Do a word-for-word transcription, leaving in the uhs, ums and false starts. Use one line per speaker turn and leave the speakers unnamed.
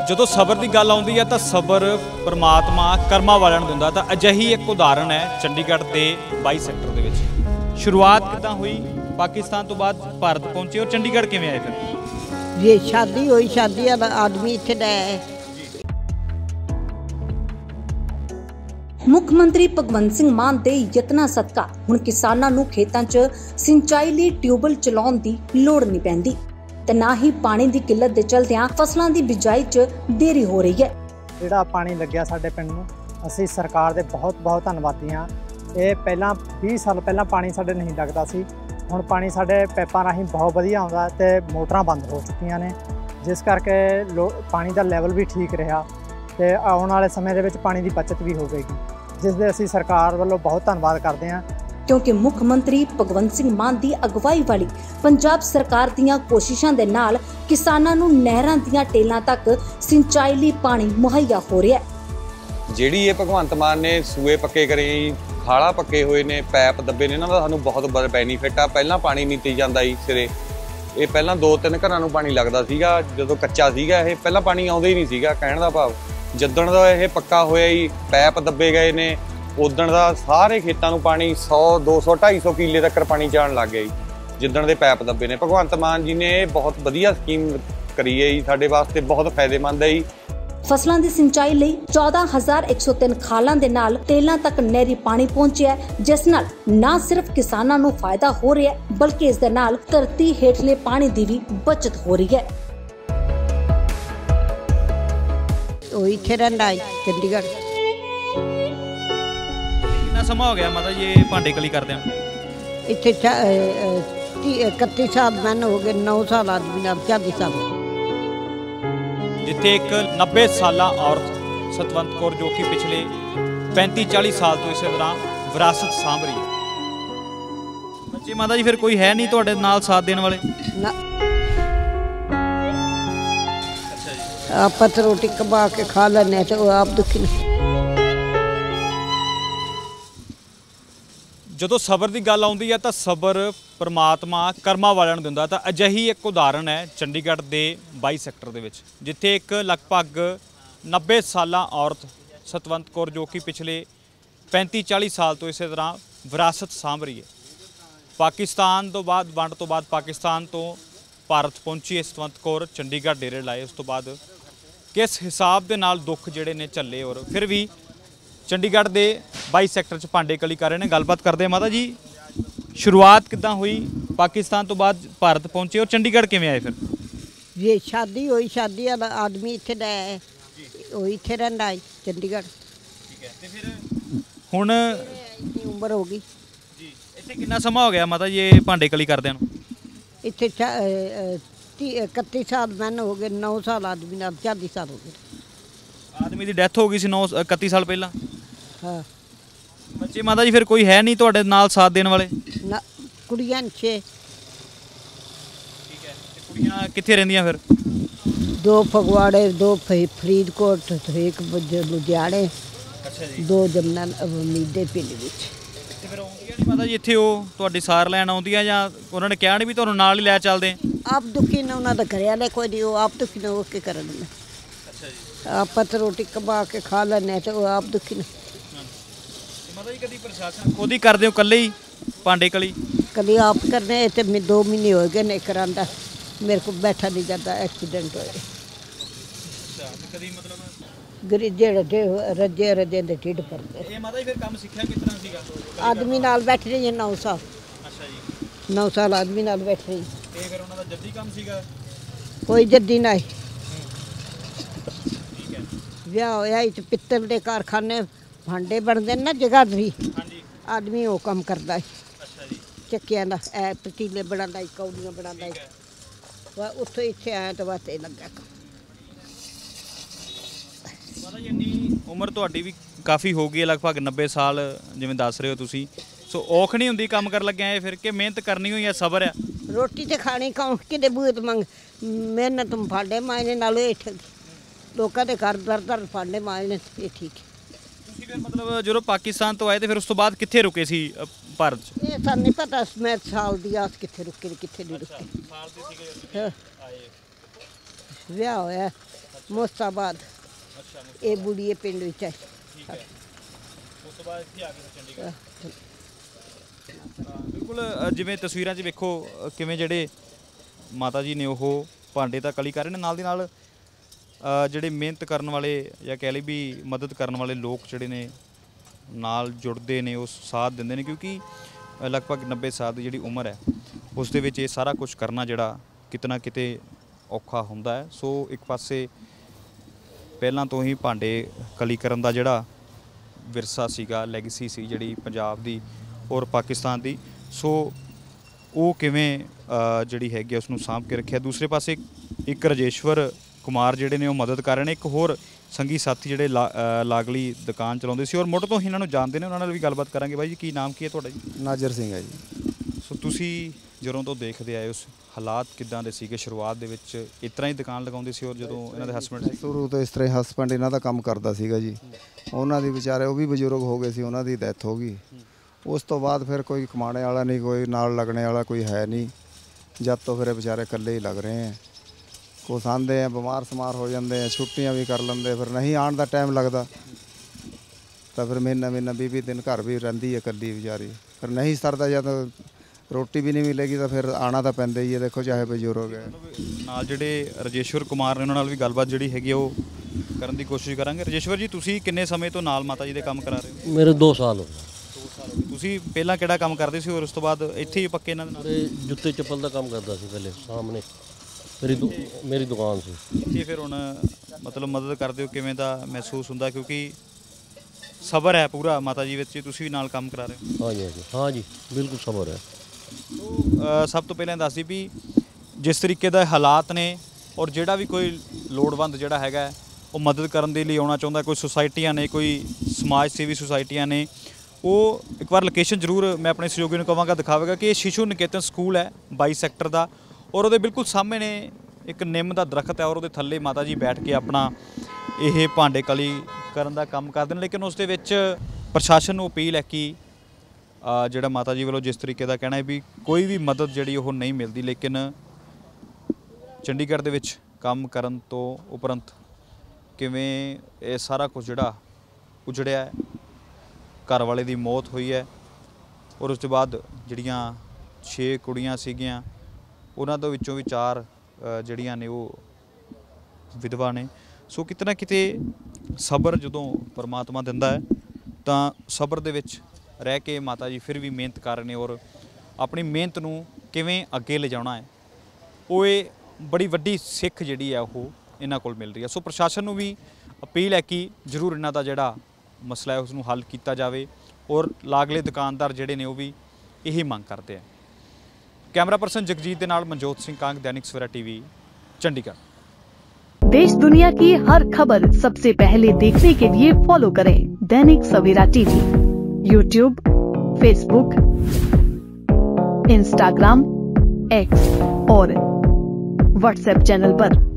ਜਦੋਂ ਸਬਰ ਦੀ ਗੱਲ ਆਉਂਦੀ ਹੈ ਤਾਂ ਸਬਰ परमात्मा ਕਰਮਾਂ ਵਾਲਿਆਂ ਨੂੰ ਦਿੰਦਾ। ਤਾਂ ਅਜਿਹੀ ਇੱਕ ਉਦਾਹਰਨ ਹੈ ਚੰਡੀਗੜ੍ਹ ਦੇ ਬਾਈ ਸੈਕਟਰ ਦੇ ਵਿੱਚ। शुरुआत कितना हुई, पाकिस्तान तो बाद भारत पहुंचे और चंडीगढ़ किवें आए फिर?
ये शादी हुई, शादी आदमी इत्थे दा है।
ਮੁੱਖ ਮੰਤਰੀ ਭਗਵੰਤ ਸਿੰਘ ਮਾਨ ਦੇ ਯਤਨਾਂ ਸਦਕਾ ਹੁਣ ਕਿਸਾਨਾਂ ਨੂੰ ਖੇਤਾਂ 'ਚ ਸਿੰਚਾਈ ਲਈ ਟਿਊਬਲ ਚਲਾਉਣ ਦੀ ਲੋੜ ਨਹੀਂ ਪੈਂਦੀ ਤੇ ਨਾ ਹੀ ਪਾਣੀ ਦੀ ਕਿੱਲਤ ਦੇ ਚਲਦਿਆਂ ਫਸਲਾਂ ਦੀ ਬਿਜਾਈ 'ਚ ਦੇਰੀ ਹੋ ਰਹੀ ਹੈ।
ਜਿਹੜਾ ਪਾਣੀ ਲੱਗਿਆ ਸਾਡੇ ਪਿੰਡ ਨੂੰ, ਅਸੀਂ ਸਰਕਾਰ ਦੇ ਬਹੁਤ ਬਹੁਤ ਧੰਨਵਾਦੀ ਹਾਂ। ਇਹ ਪਹਿਲਾਂ ਵੀਹ ਸਾਲ ਪਹਿਲਾਂ ਪਾਣੀ ਸਾਡੇ ਨਹੀਂ ਲੱਗਦਾ ਸੀ, ਹੁਣ ਪਾਣੀ ਸਾਡੇ ਪੈਪਾਂ ਰਾਹੀਂ ਬਹੁਤ ਵਧੀਆ ਆਉਂਦਾ ਤੇ ਮੋਟਰਾਂ ਬੰਦ ਹੋ ਚੁੱਕੀਆਂ ਨੇ, ਜਿਸ ਕਰਕੇ ਲੋ ਪਾਣੀ ਦਾ ਲੈਵਲ ਵੀ ਠੀਕ ਰਿਹਾ ਤੇ ਆਉਣ ਵਾਲੇ ਸਮੇਂ ਦੇ ਵਿੱਚ ਪਾਣੀ ਦੀ ਬਚਤ ਵੀ ਹੋਵੇਗੀ, ਜਿਸ ਦੇ ਅਸੀਂ ਸਰਕਾਰ ਵੱਲੋਂ ਬਹੁਤ ਧੰਨਵਾਦ ਕਰਦੇ ਹਾਂ।
ਕਿਉਂਕਿ ਮੁੱਖ ਮੰਤਰੀ ਭਗਵੰਤ ਸਿੰਘ ਮਾਨ ਦੀ ਅਗਵਾਈ ਵਾਲੀ ਪੰਜਾਬ ਸਰਕਾਰ ਦੀਆਂ ਕੋਸ਼ਿਸ਼ਾਂ ਦੇ ਨਾਲ ਕਿਸਾਨਾਂ ਨੂੰ ਨਹਿਰਾਂ ਦੀਆਂ ਟੇਲਾਂ ਤੱਕ ਸਿੰਚਾਈ ਲਈ ਪਾਣੀ ਮੁਹੱਈਆ ਹੋ ਰਿਹਾ ਹੈ।
ਜਿਹੜੀ ਇਹ ਭਗਵੰਤ ਮਾਨ ਨੇ ਸੂਏ ਪੱਕੇ ਕਰੇ, ਖਾਲਾ ਪੱਕੇ ਹੋਏ ਨੇ, ਪੈਪ ਦੱਬੇ ਨੇ, ਇਹਨਾਂ ਦਾ ਸਾਨੂੰ ਬਹੁਤ ਬੜਾ ਬੈਨੀਫਿਟ ਆ। ਪਹਿਲਾਂ ਪਾਣੀ ਨਹੀਂ ਤੀ ਜਾਂਦਾ ਸੀ ਸਿਰੇ, ਇਹ ਪਹਿਲਾਂ ਦੋ ਤਿੰਨ ਘਰਾਂ ਨੂੰ ਪਾਣੀ ਲੱਗਦਾ ਸੀਗਾ ਜਦੋਂ ਕੱਚਾ ਸੀਗਾ, ਇਹ ਪਹਿਲਾਂ ਪਾਣੀ ਆਉਂਦਾ ਹੀ ਨਹੀਂ ਸੀਗਾ। ਕਹਿਣ ਦਾ ਭਾਵ ਜਿੱਦਣ ਦਾ ਇਹ ਪੱਕਾ ਹੋਇਆ ਹੀ ਪੈਪ ਦੱਬੇ ਗਏ ਨੇ, ਉਦਣ ਦਾ ਸਾਰੇ ਖੇਤਾਂ ਨੂੰ ਪਾਣੀ ਸੌ ਦੋ ਸੌ ਢਾਈ ਸੌ ਕਿੱਲੇ ਤੱਕ ਪਾਣੀ ਜਾਣ ਲੱਗ ਗਿਆ ਜੀ, ਜਿੱਦਣ ਦੇ ਪੈਪ ਦੱਬੇ ਨੇ। ਭਗਵੰਤ ਮਾਨ ਜੀ ਨੇ ਇਹ ਬਹੁਤ ਵਧੀਆ ਸਕੀਮ ਕਰੀ ਹੈ ਜੀ, ਸਾਡੇ ਵਾਸਤੇ ਬਹੁਤ ਫਾਇਦੇਮੰਦ ਹੈ ਜੀ।
ਫਸਲਾਂ ਦੀ ਸਿੰਚਾਈ ਲਈ ਚੌਦਾਂ ਹਜ਼ਾਰ ਇੱਕ ਸੌ ਤਿੰਨ ਖਾਲਾਂ ਦੇ ਨਾਲ ਟੇਲਾਂ ਤੱਕ ਨਹਿਰੀ ਪਾਣੀ ਪਹੁੰਚਿਆ, ਜਿਸ ਨਾਲ ਨਾ ਸਿਰਫ ਕਿਸਾਨਾਂ ਨੂੰ ਫਾਇਦਾ ਹੋ ਰਿਹਾ ਹੈ ਬਲਕਿ ਇਸ ਦੇ ਨਾਲ ਧਰਤੀ ਹੇਠਲੇ ਪਾਣੀ ਦੀ ਵੀ ਬਚਤ ਹੋ ਰਹੀ ਹੈ।
ਉਹ ਇੱਥੇ ਰਹਿੰਦਾ ਹੈ ਚੰਡੀਗੜ੍ਹ।
ਕਿੰਨਾ ਸਮਾਂ ਹੋ ਗਿਆ ਮਾਤਾ ਜੀ ਭਾਂਡੇ ਕਲੀ ਕਰਦੇ ਆ?
ਇੱਥੇ ਇਕੱਤੀ ਸਾਲ ਮੈਨੂੰ ਹੋ ਗਏ, ਨੌ ਸਾਲ ਆਦਮੀ ਨਾਲ ਚਾਲੀ ਸਾਲ।
ਜਿੱਥੇ ਇੱਕ ਨੱਬੇ ਸਾਲਾ ਔਰਤ ਸਤਵੰਤ ਕੌਰ ਜੋ ਕਿ ਪਿਛਲੇ ਪੈਂਤੀ ਚਾਲੀ ਸਾਲ ਤੋਂ ਇਸੇ ਤਰ੍ਹਾਂ ਵਿਰਾਸਤ ਸਾਂਭ ਰਹੀ ਹੈ। ਬੱਚੇ ਮਾਤਾ ਜੀ ਫਿਰ ਕੋਈ ਹੈ ਨਹੀਂ ਤੁਹਾਡੇ ਨਾਲ ਸਾਥ ਦੇਣ ਵਾਲੇ?
ਨਾ, ਆਪਾਂ ਤਾਂ ਰੋਟੀ ਕਮਾ ਕੇ ਖਾ ਲੈਂਦੇ ਤੇ ਉਹ ਆਪ ਦੁਖੀ ਨੇ।
ਜਦੋਂ ਸਬਰ ਦੀ ਗੱਲ ਆਉਂਦੀ ਹੈ ਤਾਂ ਸਬਰ परमात्मा ਕਰਮਾਂ ਵਾਲਿਆਂ ਨੂੰ ਦਿੰਦਾ। ਤਾਂ ਅਜਿਹੀ ਇੱਕ ਉਦਾਹਰਨ ਹੈ ਚੰਡੀਗੜ੍ਹ ਦੇ ਬਾਈ ਸੈਕਟਰ ਦੇ ਵਿੱਚ, ਜਿੱਥੇ ਇੱਕ ਲਗਭਗ ਨੱਬੇ ਸਾਲਾ ਔਰਤ ਸਤਵੰਤ ਕੌਰ ਜੋ ਕਿ ਪਿਛਲੇ ਪੈਂਤੀ ਚਾਲੀ ਸਾਲ ਤੋਂ ਇਸੇ ਤਰ੍ਹਾਂ ਵਿਰਾਸਤ ਸਾਂਭ ਰਹੀ ਹੈ। ਪਾਕਿਸਤਾਨ ਤੋਂ ਬਾਅਦ ਵੰਡ ਤੋਂ ਬਾਅਦ ਪਾਕਿਸਤਾਨ ਤੋਂ ਭਾਰਤ ਪਹੁੰਚੀ ਸਤਵੰਤ ਕੌਰ, ਚੰਡੀਗੜ੍ਹ ਡੇਰੇ ਲਾਏ। ਉਸ ਤੋਂ ਬਾਅਦ ਕਿਸ ਹਿਸਾਬ ਦੇ ਨਾਲ ਦੁੱਖ ਜਿਹੜੇ ਨੇ ਝੱਲੇ ਔਰ ਫਿਰ ਵੀ ਚੰਡੀਗੜ੍ਹ ਦੇ ਬਾਈ ਸੈਕਟਰ 'ਚ ਭਾਂਡੇ ਕਲੀ ਕਰ ਰਹੇ ਨੇ। ਗੱਲਬਾਤ ਕਰਦੇ ਆ ਮਾਤਾ ਜੀ, शुरुआत कितना हुई, पाकिस्तान तो बाद भारत पहुंचे और चंडीगढ़ किवें आए फिर?
ये शादी हुई, शादी आदमी इत्थे दा है, ਉਹ ਇੱਥੇ ਰਹਿੰਦਾ ਹੈ ਚੰਡੀਗੜ੍ਹ।
ਠੀਕ ਹੈ, ਤੇ ਫਿਰ ਹੁਣ
ਇੰਨੀ ਉਮਰ ਹੋ ਗਈ
ਜੀ, ਇੱਥੇ ਕਿੰਨਾ ਸਮਾਂ ਹੋ ਗਿਆ ਮਾਤਾ ਜੀ ਇਹ ਭਾਂਡੇ ਕਲੀ ਕਰਦਿਆਂ ਨੂੰ?
ਇੱਥੇ ਇਕੱਤੀ ਸਾਲ ਮੈਨੂੰ ਹੋ ਗਏ, ਨੌ ਸਾਲ ਆਦਮੀ ਨਾਲ ਚਾਲੀ ਸਾਲ ਹੋ ਗਏ।
ਆਦਮੀ ਦੀ ਡੈਥ ਹੋ ਗਈ ਸੀ ਨੌ ਇਕੱਤੀ ਸਾਲ ਪਹਿਲਾਂ।
ਹਾਂ।
ਬੱਚੇ ਮਾਤਾ ਜੀ ਫਿਰ ਕੋਈ ਹੈ ਨਹੀਂ ਤੁਹਾਡੇ ਨਾਲ ਸਾਥ ਦੇਣ ਵਾਲੇ?
ਨਾ, ਕੁੜੀਆਂ ਛੇ।
ਠੀਕ ਹੈ, ਤੇ ਕੁੜੀਆਂ ਕਿੱਥੇ ਰਹਿੰਦੀਆਂ ਫਿਰ?
ਦੋ ਫਗਵਾੜੇ, ਦੋ ਫਰੀਦਕੋਟ, ਇੱਕ ਲੁਧਿਆਣੇ।
ਅੱਛਾ ਜੀ।
ਦੋ ਜਮਨਾ ਮੀਡੇ ਪਿੰਡ ਵਿੱਚ।
ਤੇ ਫਿਰ ਆਉਂਦੀਆਂ ਨਹੀਂ ਮਾਤਾ ਜੀ ਇੱਥੇ ਉਹ ਤੁਹਾਡੀ ਸਾਰ ਲੈਣ ਆਉਂਦੀਆਂ ਜਾਂ ਉਹਨਾਂ ਨੇ ਕਿਹਾ ਨਹੀਂ ਵੀ ਤੁਹਾਨੂੰ ਨਾਲ ਹੀ ਲੈ ਚੱਲਦੇ?
ਆਪ ਦੁਖੀ ਨੇ, ਉਹਨਾਂ ਦਾ ਘਰੇ ਵਾਲੇ ਕੋਈ ਨਹੀਂ, ਉਹ ਆਪ ਦੁਖੀ ਨੇ, ਉਹ ਕੀ ਕਰਨ ਨੇ।
ਅੱਛਾ ਜੀ।
ਆਪਾਂ ਤਾਂ ਰੋਟੀ ਕਮਾ ਕੇ ਖਾ ਲੈਂਦੇ ਤੇ ਉਹ ਆਪ ਦੁਖੀ ਨੇ।
ਮਾਤਾ ਜੀ ਕਦੀ ਪ੍ਰਸ਼ਾਸਨ ਖੁਦ ਹੀ ਕਰਦੇ ਹੋ ਇਕੱਲੇ ਹੀ ਭਾਂਡੇ ਕਲੀ?
ਕਦੀ ਆਪ ਕਰਨੇ ਤੇ ਮੈਂ ਦੋ ਮਹੀਨੇ ਹੋ ਗਏ ਨੇ ਕਰਾਂਦਾ, ਮੇਰੇ ਕੋਲ ਬੈਠਾ ਨਹੀਂ ਜਾਂਦਾ, ਐਕਸੀਡੈਂਟ ਹੋਏ।
ਅੱਛਾ, ਤੇ ਕਦੀ ਮਤਲਬ
ਗਰੀਜੇ ਰੱਜੇ ਰੱਜੇ ਰੱਜੇ ਦੇ ਢਿੱਡ ਭਰਦੇ।
ਇਹ ਮਾਤਾ ਜੀ ਫਿਰ ਕੰਮ ਸਿੱਖਿਆ ਕਿਸ ਤਰ੍ਹਾਂ ਸੀਗਾ?
ਆਦਮੀ ਨਾਲ ਬੈਠ ਰਹੀ ਹੈ ਨੌ ਸਾਲ।
ਅੱਛਾ ਜੀ।
ਨੌ ਸਾਲ ਆਦਮੀ ਨਾਲ ਬੈਠ ਰਹੀ।
ਇਹ ਫਿਰ ਉਹਨਾਂ ਦਾ ਜੱਦੀ ਕੰਮ ਸੀਗਾ?
ਕੋਈ ਜੱਦੀ ਨਹੀਂ।
ਠੀਕ ਹੈ।
ਵਿਆਹ ਹੋਇਆ ਇੱਥੇ ਪਿੱਤਲ ਦੇ ਕਾਰਖਾਨੇ ਭਾਂਡੇ ਬਣਦੇ ਨੇ ਨਾ ਜਗਾਦਰੀ। ਹਾਂਜੀ। ਆਦਮੀ ਉਹ ਕੰਮ ਕਰਦਾ ਹੈ।
ਅੱਛਾ ਜੀ।
ਚੱਕਿਆਂ ਦਾ ਐ ਪਤੀਲੇ ਬਣਾਉਂਦਾ, ਕੌਲੀਆਂ ਬਣਾਉਂਦਾ। ਵਾ ਉੱਥੋਂ ਇੱਥੇ ਆਇਆ ਤਾਂ ਬਸ ਇਹ ਲੱਗਾ।
ਮਾਤਾ ਜੀ ਇੰਨੀ ਉਮਰ ਤੁਹਾਡੀ ਵੀ ਕਾਫੀ ਹੋ ਗਈ ਹੈ, ਲਗਭਗ ਨੱਬੇ ਸਾਲ ਜਿਵੇਂ ਦੱਸ ਰਹੇ ਹੋ ਤੁਸੀਂ, ਸੋ ਔਖ ਨਹੀਂ ਹੁੰਦੀ ਕੰਮ ਕਰਨ ਲੱਗਿਆ ਇਹ ਫਿਰ ਕਿ ਮਿਹਨਤ ਕਰਨੀ ਹੋਈ ਹੈ, ਸਬਰ ਆ?
ਰੋਟੀ ਤੇ ਖਾਣੀ ਕੌਣ ਕਿਤੇ ਬੂਹੇ ਤੇ ਮੰਗ ਮਿਹਨਤ ਭਾਂਡੇ ਮਾਂਜਣੇ ਨਾਲੋਂ ਇਹ ਠੀਕ। ਲੋਕਾਂ ਦੇ ਘਰ ਦਰ ਦਰ ਭਾਂਡੇ ਮਾਂਜਣੇ ਇਹ ਠੀਕ ਹੈ।
ਤੁਸੀਂ ਫਿਰ ਮਤਲਬ ਜਦੋਂ ਪਾਕਿਸਤਾਨ ਤੋਂ ਆਏ ਤੇ ਫਿਰ ਉਸ ਤੋਂ ਬਾਅਦ ਕਿੱਥੇ ਰੁਕੇ ਸੀ ਭਾਰਤ 'ਚ?
ਇਹ ਸਾਨੂੰ ਨਹੀਂ ਪਤਾ, ਮੈਂ ਸਾਲ ਦੀ ਆਸ ਕਿੱਥੇ ਰੁਕੇ ਕਿੱਥੇ ਨਹੀਂ ਰੁਕੇ।
ਸਾਲ ਦੇ ਸੀਗੇ ਆਏ।
ਵਿਆਹ ਹੋਇਆ ਮੋਸਤਾਬਾਦ ਇਹ ਬੁੜੀਏ ਪਿੰਡ ਵਿੱਚ ਹੈ।
ਉਸ ਤੋਂ ਬਾਅਦ ਇੱਥੇ ਆ ਗਏ ਚੰਡੀਗੜ੍ਹ। ਬਿਲਕੁਲ ਅ, ਜਿਵੇਂ ਤਸਵੀਰਾਂ 'ਚ ਵੇਖੋ ਅ, ਕਿਵੇਂ ਜਿਹੜੇ ਮਾਤਾ ਜੀ ਨੇ ਉਹ ਭਾਂਡੇ ਤਾਂ ਕਲੀ ਕਰ ਰਹੇ ਨੇ, ਨਾਲ ਦੀ ਨਾਲ ਅ, ਜਿਹੜੇ ਮਿਹਨਤ ਕਰਨ ਵਾਲੇ ਜਾਂ ਕਹਿ ਲਈ ਵੀ ਮਦਦ ਕਰਨ ਵਾਲੇ ਲੋਕ ਜਿਹੜੇ ਨੇ ਨਾਲ ਜੁੜਦੇ ਨੇ, ਉਸ ਸਾਥ ਦਿੰਦੇ ਨੇ, ਕਿਉਂਕਿ ਅ, ਲਗਭਗ ਨੱਬੇ ਸਾਲ ਦੀ ਜਿਹੜੀ ਉਮਰ ਹੈ ਉਸ ਦੇ ਵਿੱਚ ਇਹ ਸਾਰਾ ਕੁਝ ਕਰਨਾ ਜਿਹੜਾ ਕਿਤੇ ਨਾ ਕਿਤੇ ਔਖਾ ਹੁੰਦਾ ਹੈ। ਸੋ ਇੱਕ ਪਾਸੇ ਪਹਿਲਾਂ ਤੋਂ ਹੀ ਭਾਂਡੇ ਕਲੀ ਕਰਨ ਦਾ ਜਿਹੜਾ ਵਿਰਸਾ ਸੀਗਾ, ਲੈਗੇਸੀ ਸੀ ਜਿਹੜੀ ਪੰਜਾਬ ਦੀ ਔਰ ਪਾਕਿਸਤਾਨ ਦੀ, ਸੋ ਉਹ ਕਿਵੇਂ ਅ, ਜਿਹੜੀ ਹੈਗੀ ਆ ਉਸ ਨੂੰ ਸਾਂਭ ਕੇ ਰੱਖਿਆ। ਦੂਸਰੇ ਪਾਸੇ ਇੱਕ ਰਾਜੇਸ਼ਵਰ ਕੁਮਾਰ ਜਿਹੜੇ ਨੇ ਉਹ ਮਦਦ ਕਰ ਰਹੇ ਨੇ, ਇੱਕ ਹੋਰ ਸੰਗੀ ਸਾਥੀ ਜਿਹੜੇ ਲਾ- ਅ, ਲਾਗਲੀ ਦੁਕਾਨ ਚਲਾਉਂਦੇ ਸੀ ਔਰ ਮੁੱਢ ਤੋਂ ਹੀ ਇਹਨਾਂ ਨੂੰ ਜਾਣਦੇ ਨੇ, ਉਹਨਾਂ ਨਾਲ ਵੀ ਗੱਲਬਾਤ ਕਰਾਂਗੇ। ਬਾਈ ਜੀ, ਕੀ ਨਾਮ ਕੀ ਹੈ ਤੁਹਾਡਾ ਜੀ?
ਨਾਜਰ ਸਿੰਘ ਹੈ ਜੀ।
ਸੋ ਤੁਸੀਂ ਜਦੋਂ ਤੋਂ ਦੇਖਦੇ ਆਏ, ਉਸ ਹਾਲਾਤ ਕਿੱਦਾਂ ਦੇ ਸੀਗੇ? ਸ਼ੁਰੂਆਤ ਦੇ ਵਿੱਚ ਇਸ ਤਰ੍ਹਾਂ ਹੀ ਦੁਕਾਨ ਲਗਾਉਂਦੇ ਸੀ ਔਰ ਜਦੋਂ ਇਹਨਾਂ ਦੇ ਹਸਬੈਂਡ ਸੀ?
ਸ਼ੁਰੂ ਤੋਂ ਇਸ ਤਰ੍ਹਾਂ ਹੀ ਹਸਬੈਂਡ ਇਹਨਾਂ ਦਾ ਕੰਮ ਕਰਦਾ ਸੀਗਾ ਜੀ। ਉਹਨਾਂ ਦੀ ਵਿਚਾਰੇ ਉਹ ਵੀ ਬਜ਼ੁਰਗ ਹੋ ਗਏ ਸੀ, ਉਹਨਾਂ ਦੀ ਡੈਥ ਹੋ ਗਈ। ਉਸ ਤੋਂ ਬਾਅਦ ਫਿਰ ਕੋਈ ਕਮਾਣੇ ਵਾਲਾ ਨਹੀਂ, ਕੋਈ ਨਾਲ ਲੱਗਣੇ ਵਾਲਾ ਕੋਈ ਹੈ ਨਹੀਂ। ਜਦ ਤੋਂ ਫਿਰ ਇਹ ਵਿਚਾਰੇ ਇਕੱਲੇ ਹੀ ਲੱਗ ਰਹੇ ਹੈ। ਕੁਛ ਆਉਂਦੇ ਆ ਬਿਮਾਰ ਸਮਾਰ ਹੋ ਜਾਂਦੇ ਆ, ਛੁੱਟੀਆਂ ਵੀ ਕਰ ਲੈਂਦੇ, ਫਿਰ ਨਹੀਂ ਆਉਣ ਦਾ ਟਾਈਮ ਲੱਗਦਾ ਤਾਂ ਫਿਰ ਮਹੀਨਾ ਮਹੀਨਾ ਵੀਹ ਵੀਹ ਦਿਨ ਘਰ ਵੀ ਰਹਿੰਦੀ ਹੈ ਇਕੱਲੀ ਵਿਚਾਰੀ। ਫਿਰ ਨਹੀਂ ਸਰਦਾ, ਜਦ ਰੋਟੀ ਵੀ ਨਹੀਂ ਮਿਲੇਗੀ ਤਾਂ ਫਿਰ ਆਉਣਾ ਤਾਂ ਪੈਂਦਾ ਹੀ ਹੈ। ਦੇਖੋ ਚਾਹੇ ਬਜ਼ੁਰਗ ਹੈ।
ਨਾਲ ਜਿਹੜੇ ਰਾਜੇਸ਼ਵਰ ਕੁਮਾਰ ਨੇ ਉਹਨਾਂ ਨਾਲ ਵੀ ਗੱਲਬਾਤ ਜਿਹੜੀ ਹੈਗੀ ਉਹ ਕਰਨ ਦੀ ਕੋਸ਼ਿਸ਼ ਕਰਾਂਗੇ। ਰਾਜੇਸ਼ਵਰ ਜੀ, ਤੁਸੀਂ ਕਿੰਨੇ ਸਮੇਂ ਤੋਂ ਨਾਲ ਮਾਤਾ ਜੀ ਦੇ ਕੰਮ ਕਰਾ ਰਹੇ ਹੋ?
ਮੇਰੇ ਦੋ ਸਾਲ ਹੋ ਗਏ।
ਦੋ ਸਾਲ ਹੋ ਗਏ। ਤੁਸੀਂ ਪਹਿਲਾਂ ਕਿਹੜਾ ਕੰਮ ਕਰਦੇ ਸੀ ਔਰ ਉਸ ਤੋਂ ਬਾਅਦ ਇੱਥੇ ਹੀ ਪੱਕੇ ਇਹਨਾਂ ਦੇ ਨਾਲ?
ਮੇਰੇ ਜੁੱਤੇ ਚੱਪਲ ਦਾ ਕੰਮ ਕਰਦਾ ਸੀ ਪਹਿਲੇ, ਸਾਹਮਣੇ ਮੇਰੀ ਦੁ- ਮੇਰੀ ਦੁਕਾਨ ਸੀ।
ਇੱਥੇ ਫਿਰ ਹੁਣ ਮਤਲਬ ਮਦਦ ਕਰਦੇ ਹੋ, ਕਿਵੇਂ ਦਾ ਮਹਿਸੂਸ ਹੁੰਦਾ? ਕਿਉਂਕਿ ਸਬਰ ਹੈ ਪੂਰਾ ਮਾਤਾ ਜੀ ਵਿੱਚ, ਤੁਸੀਂ ਵੀ ਨਾਲ ਕੰਮ ਕਰਾ ਰਹੇ ਹੋ।
ਹਾਂਜੀ ਹਾਂਜੀ ਹਾਂ ਜੀ, ਬਿਲਕੁਲ ਸਬਰ ਹੈ।
ਅ, ਸਭ ਤੋਂ ਪਹਿਲਾਂ ਦੱਸ ਦਈ ਵੀ ਜਿਸ ਤਰੀਕੇ ਦਾ ਹਾਲਾਤ ਨੇ ਔਰ ਜਿਹੜਾ ਵੀ ਕੋਈ ਲੋੜਵੰਦ ਜਿਹੜਾ ਹੈਗਾ ਉਹ ਮਦਦ ਕਰਨ ਦੇ ਲਈ ਆਉਣਾ ਚਾਹੁੰਦਾ, ਕੋਈ ਸੁਸਾਇਟੀਆਂ ਨੇ, ਕੋਈ ਸਮਾਜ ਸੇਵੀ ਸੁਸਾਇਟੀਆਂ ਨੇ, ਉਹ ਇੱਕ ਵਾਰ ਲੋਕੇਸ਼ਨ ਜ਼ਰੂਰ ਮੈਂ ਆਪਣੇ ਸਹਿਯੋਗੀ ਨੂੰ ਕਹਾਂਗਾ ਦਿਖਾਵੇਗਾ ਕਿ ਇਹ ਸ਼ਿਸ਼ੂ ਨਿਕੇਤਨ ਸਕੂਲ ਹੈ ਬਾਈ ਸੈਕਟਰ ਦਾ, ਔਰ ਉਹਦੇ ਬਿਲਕੁਲ ਸਾਹਮਣੇ ਇੱਕ ਨਿੰਮ ਦਾ ਦਰਖਤ ਹੈ ਔਰ ਉਹਦੇ ਥੱਲੇ ਮਾਤਾ ਜੀ ਬੈਠ ਕੇ ਆਪਣਾ ਇਹ ਭਾਂਡੇ ਕਲੀ ਕਰਨ ਦਾ ਕੰਮ ਕਰਦੇ ਨੇ। ਲੇਕਿਨ ਉਸ ਦੇ ਵਿੱਚ ਪ੍ਰਸ਼ਾਸਨ ਨੂੰ ਅਪੀਲ ਹੈ ਕਿ ਅ, ਜਿਹੜਾ ਮਾਤਾ ਜੀ ਵੱਲੋਂ ਜਿਸ ਤਰੀਕੇ ਦਾ ਕਹਿਣਾ ਹੈ ਵੀ ਕੋਈ ਵੀ ਮਦਦ ਜਿਹੜੀ ਉਹ ਨਹੀਂ ਮਿਲਦੀ, ਲੇਕਿਨ ਚੰਡੀਗੜ੍ਹ ਦੇ ਵਿੱਚ ਕੰਮ ਕਰਨ ਤੋਂ ਉਪਰੰਤ ਕਿਵੇਂ ਇਹ ਸਾਰਾ ਕੁਝ ਜਿਹੜਾ ਉਜੜਿਆ ਹੈ, ਘਰ ਵਾਲੇ ਦੀ ਮੌਤ ਹੋਈ ਹੈ ਔਰ ਉਸ ਤੋਂ ਬਾਅਦ ਜਿਹੜੀਆਂ ਛੇ ਕੁੜੀਆਂ ਸੀਗੀਆਂ ਉਹਨਾਂ ਦੇ ਵਿੱਚੋਂ ਵੀ ਚਾਰ ਅ, ਜਿਹੜੀਆਂ ਨੇ ਉਹ ਵਿਧਵਾ ਨੇ। ਸੋ ਕਿਤੇ ਨਾ ਕਿਤੇ ਸਬਰ ਜਦੋਂ ਪਰਮਾਤਮਾ ਦਿੰਦਾ ਹੈ ਤਾਂ ਸਬਰ ਦੇ ਵਿੱਚ ਰਹਿ ਕੇ ਮਾਤਾ ਜੀ ਫਿਰ ਵੀ ਮਿਹਨਤ ਕਰ ਰਹੇ ਨੇ ਔਰ ਆਪਣੀ ਮਿਹਨਤ ਨੂੰ ਕਿਵੇਂ ਅੱਗੇ ਲਿਜਾਉਣਾ ਹੈ, ਉਹ ਇਹ ਬੜੀ ਵੱਡੀ ਸਿੱਖ ਜਿਹੜੀ ਹੈ ਉਹ ਇਹਨਾਂ ਕੋਲ ਮਿਲ ਰਹੀ ਹੈ। ਸੋ ਪ੍ਰਸ਼ਾਸਨ ਨੂੰ ਵੀ ਅਪੀਲ ਹੈ ਕਿ ਜ਼ਰੂਰ ਇਹਨਾਂ ਦਾ ਜਿਹੜਾ ਮਸਲਾ ਹੈ ਉਸ ਨੂੰ ਹੱਲ ਕੀਤਾ ਜਾਵੇ ਔਰ ਲਾਗਲੇ ਦੁਕਾਨਦਾਰ ਜਿਹੜੇ ਨੇ ਉਹ ਵੀ ਇਹੀ ਮੰਗ ਕਰਦੇ ਆ। कैमरा पर्सन जगजीत के नाल मनजोत सिंह कांग, दैनिक सवेरा टीवी, चंडीगढ़।
देश दुनिया की हर खबर सबसे पहले देखने के लिए फॉलो करें Dainik Savera TV, YouTube, Facebook, Instagram, X और व्हाट्सएप चैनल पर।